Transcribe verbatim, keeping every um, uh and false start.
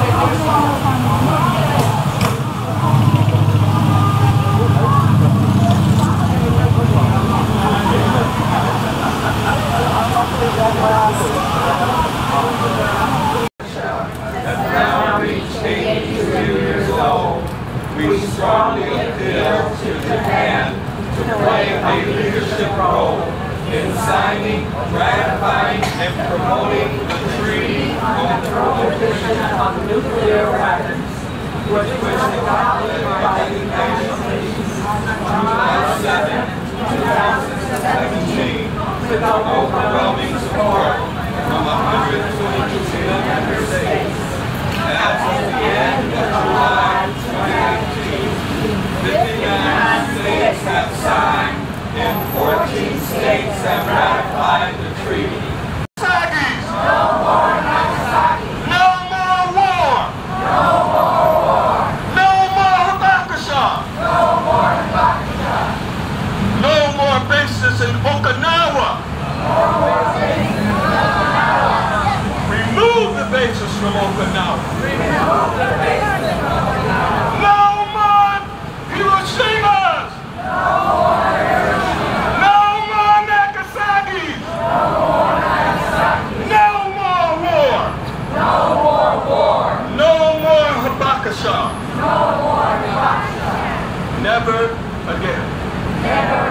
We strongly appeal to Japan to play a leadership role in signing, ratifying, and promoting the Treaty on the Prohibition of Nuclear Weapons, which was adopted by the United Nations July seventh, two thousand seventeen, with overwhelming support from one hundred twenty-two member states. As of the end of July twenty eighteen, fifty-nine states have signed and fourteen states have ratified the treaty. No more Nagasaki! No more war! No more war! No more Hiroshima! No more Hiroshima! No more bases in Okinawa! No more bases in Okinawa! Remove the bases from Okinawa! Remove the bases from Okinawa! No more Hiroshimas! No more Hiroshima! No more Nagasaki! No more Nagasaki! No more war! No more war! No more Hiroshima! No more Hiroshima! Never again. Never